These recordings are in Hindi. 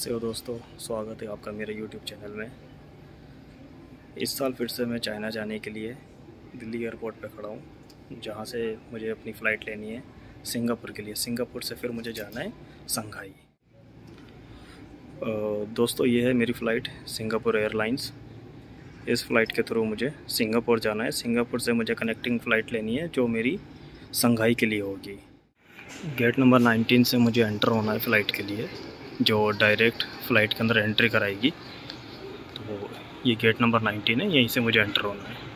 कैसे हो दोस्तों, स्वागत है आपका मेरे YouTube चैनल में। इस साल फिर से मैं चाइना जाने के लिए दिल्ली एयरपोर्ट पे खड़ा हूँ, जहाँ से मुझे अपनी फ़्लाइट लेनी है सिंगापुर के लिए। सिंगापुर से फिर मुझे जाना है शंघाई। दोस्तों, ये है मेरी फ़्लाइट सिंगापुर एयरलाइंस। इस फ़्लाइट के थ्रू मुझे सिंगापुर जाना है। सिंगापुर से मुझे कनेक्टिंग फ़्लाइट लेनी है जो मेरी शंघाई के लिए होगी। गेट नंबर 19 से मुझे एंटर होना है फ़्लाइट के लिए, जो डायरेक्ट फ़्लाइट के अंदर एंट्री कराएगी। तो ये गेट नंबर 19 है, यहीं से मुझे एंटर होना है।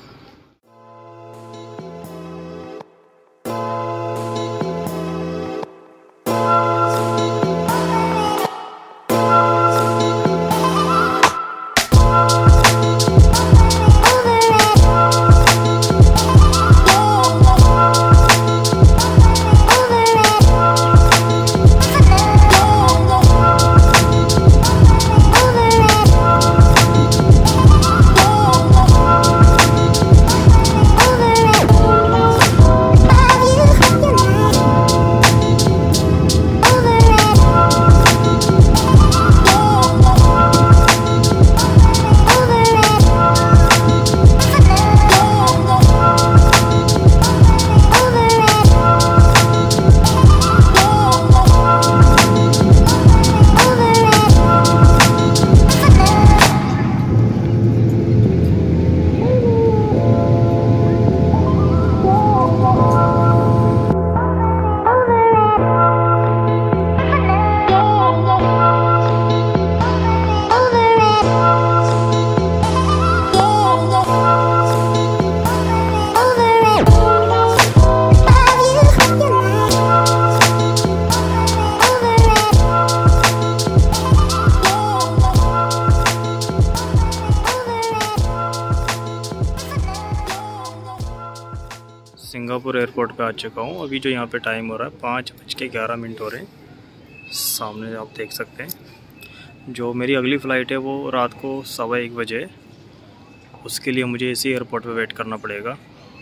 सिंगापुर एयरपोर्ट पे आ चुका हूँ। अभी जो यहाँ पे टाइम हो रहा है 5:11 हो रहे हैं। सामने आप देख सकते हैं। जो मेरी अगली फ़्लाइट है वो रात को 1:15 बजे है। उसके लिए मुझे इसी एयरपोर्ट पे वेट करना पड़ेगा।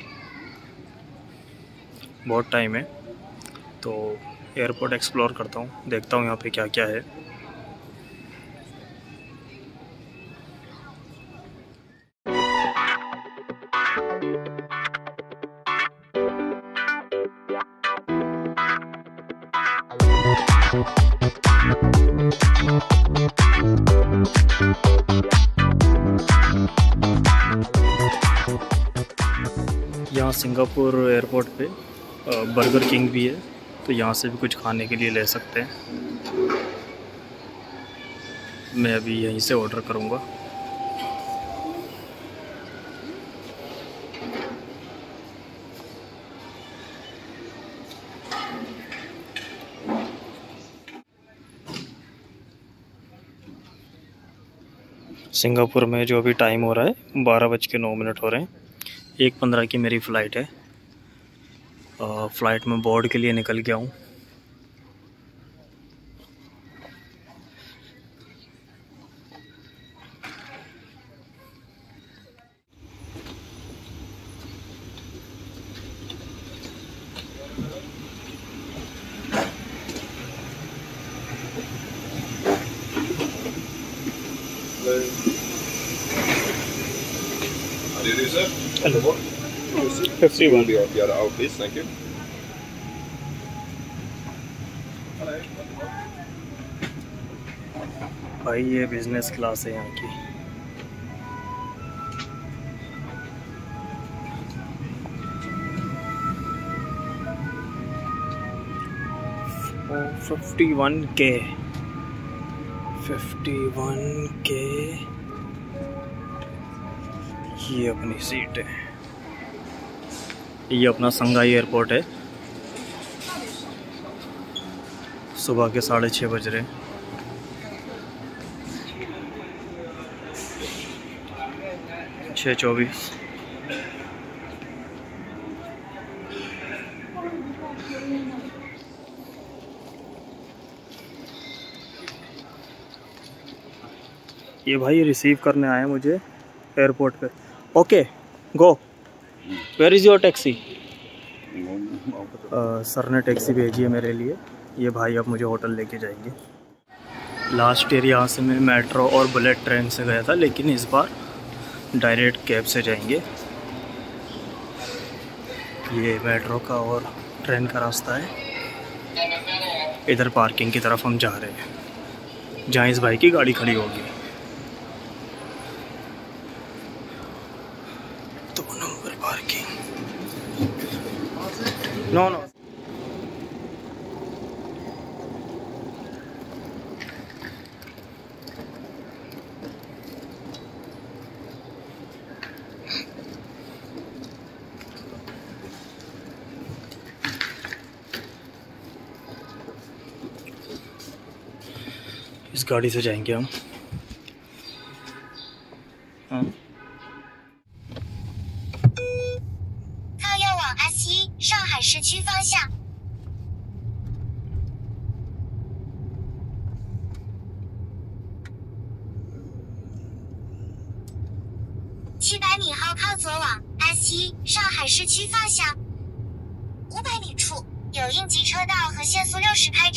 बहुत टाइम है, तो एयरपोर्ट एक्सप्लोर करता हूँ, देखता हूँ यहाँ पे क्या क्या है। यहाँ सिंगापुर एयरपोर्ट पे बर्गर किंग भी है, तो यहाँ से भी कुछ खाने के लिए ले सकते हैं। मैं अभी यहीं से ऑर्डर करूँगा। सिंगापुर में जो अभी टाइम हो रहा है 12:09 हो रहे हैं। 1:15 की मेरी फ़्लाइट है। फ़्लाइट में बोर्ड के लिए निकल गया हूँ। Are you ready, sir? Hello. 51. You are out, please. Thank you. भाई ये बिज़नेस क्लास है यहाँ की। ओ 51K ये अपनी सीट है। ये अपना शंघाई एयरपोर्ट है। सुबह के 6:30 बज रहे हैं। छः 24। ये भाई रिसीव करने आए मुझे एयरपोर्ट पे। Okay go, where is your taxi? Sir ने टैक्सी भेजी है मेरे लिए। ये भाई अब मुझे होटल लेके जाएंगे। लास्ट ईयर यहाँ से मैं मेट्रो और बुलेट ट्रेन से गया था, लेकिन इस बार डायरेक्ट कैब से जाएंगे। ये मेट्रो का और ट्रेन का रास्ता है। इधर पार्किंग की तरफ हम जा रहे हैं, जहाँ इस भाई की गाड़ी खड़ी होगी। 2 नंबर पार्किंग। No no. इस गाड़ी से जाएंगे हम। हाँ। 靠右往 S1上海市区方向。700米后靠左往 S1上海市区方向。500米处有应急车道和限速60拍照。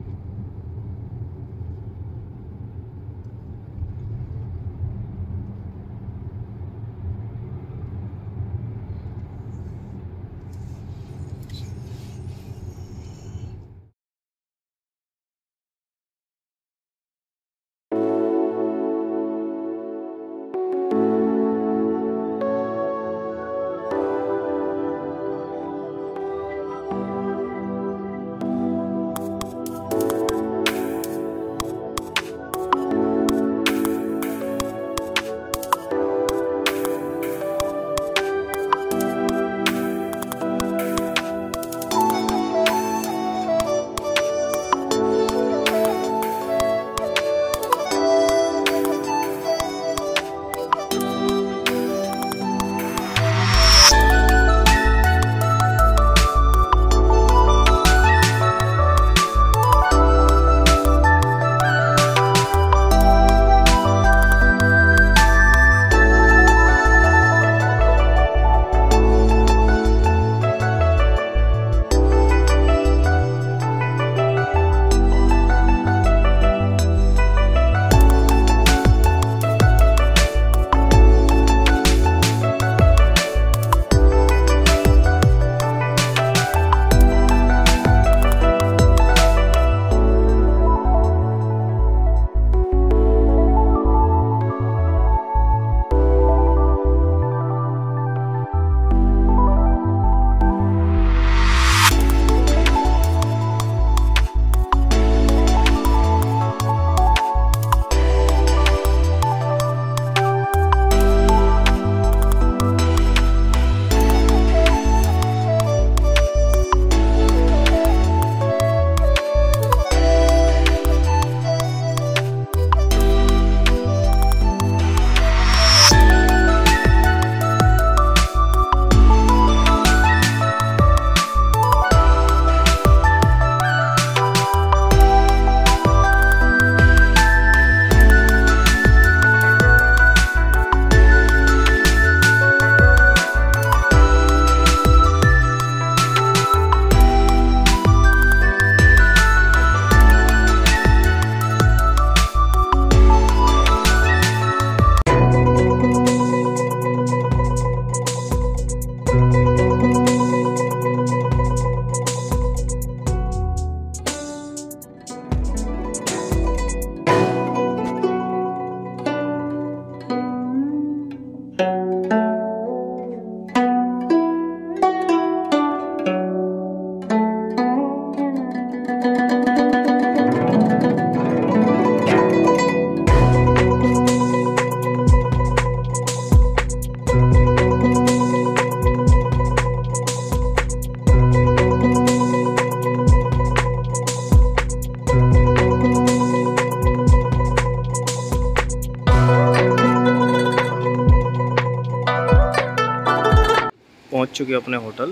पहुंच चुके अपने होटल।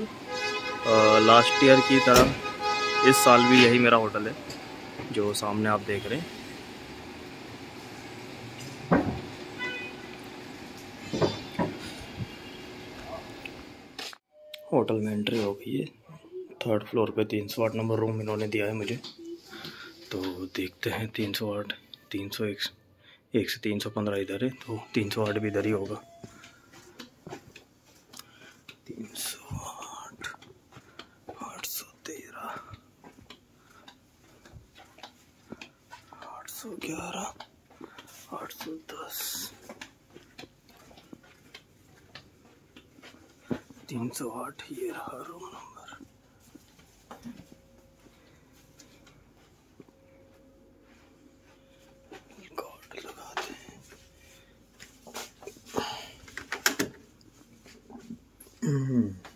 लास्ट ईयर की तरह इस साल भी यही मेरा होटल है जो सामने आप देख रहे हैं। होटल में एंट्री हो गई है। 3rd फ्लोर पे 308 नंबर रूम इन्होंने दिया है मुझे, तो देखते हैं 308 301 से 315 इधर है, तो 308 भी इधर ही होगा। 308, 813, 811, 810, 308, ये रहा रूम नंबर। कार्ड लगाते हैं।